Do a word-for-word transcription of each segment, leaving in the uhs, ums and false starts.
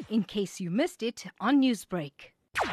in case you missed it on Newsbreak.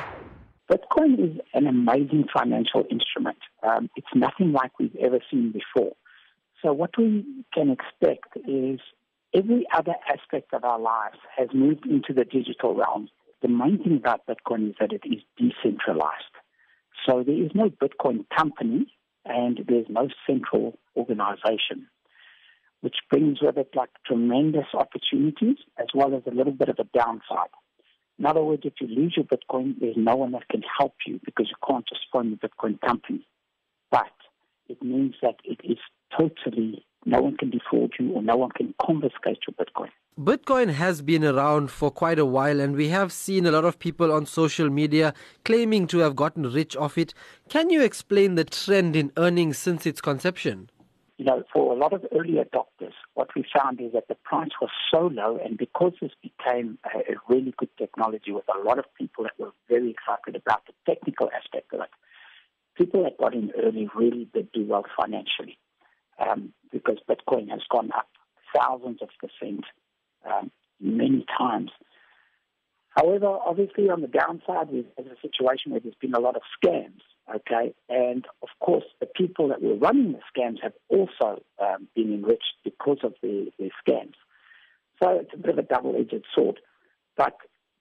Bitcoin is an amazing financial instrument. Um, it's nothing like we've ever seen before. So what we can expect is every other aspect of our lives has moved into the digital realm. The main thing about Bitcoin is that it is decentralized. So there is no Bitcoin company and there's no central organization, which brings with it like tremendous opportunities as well as a little bit of a downside. In other words, if you lose your Bitcoin, there's no one that can help you because you can't just phone the Bitcoin company. But it means that it is totally, no one can defraud you or no one can confiscate your Bitcoin. Bitcoin has been around for quite a while, and we have seen a lot of people on social media claiming to have gotten rich off it. Can you explain the trend in earnings since its conception? You know, for a lot of early adopters, what we found is that the price was so low, and because this became a, a really good technology with a lot of people that were very excited about the technical aspect of it, people that got in early really did do well financially um, because Bitcoin has gone up thousands of percent um, many times. However, obviously on the downside, there's a situation where there's been a lot of scams, okay? And of course, the people that were running the scams have also um, been enriched because of the, the scams. So it's a bit of a double-edged sword. But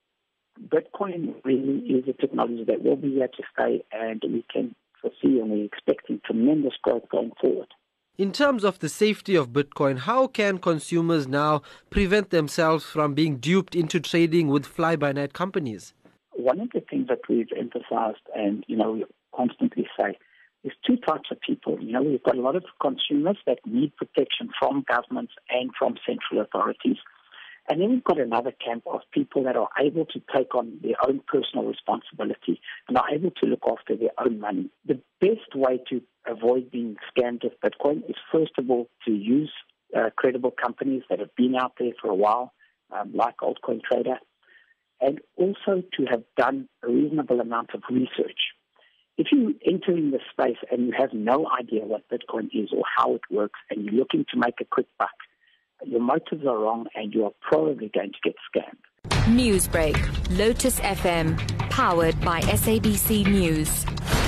Bitcoin really is a technology that will be here to stay, and we can foresee and we're expecting tremendous growth going forward. In terms of the safety of Bitcoin, how can consumers now prevent themselves from being duped into trading with fly-by-night companies? One of the things that we've emphasized and, you know, we constantly say, there's two types of people. You know, we've got a lot of consumers that need protection from governments and from central authorities. And then we've got another camp of people that are able to take on their own personal responsibility and are able to look after their own money. The best way to avoid being scammed with Bitcoin is, first of all, to use uh, credible companies that have been out there for a while, um, like Altcoin Trader, and also to have done a reasonable amount of research. If you enter in this space and you have no idea what Bitcoin is or how it works and you're looking to make a quick buck, your motives are wrong and you are probably going to get scammed. Newsbreak, Lotus F M, powered by S A B C News.